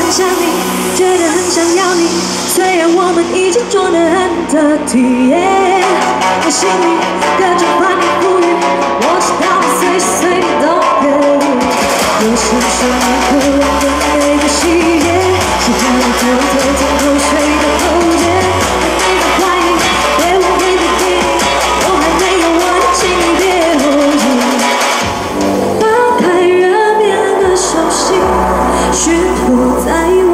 很想你，觉得很想要你。虽然我们一直装得很得体，我心里各种翻云覆雨，我知道你随时随地都可以。有时说你渴望的每个细节，是这样偷偷从口水的后面，还没在怀疑，别问给不给你，我还没有完，请你别犹豫。打开热遍的手心，悬浮在。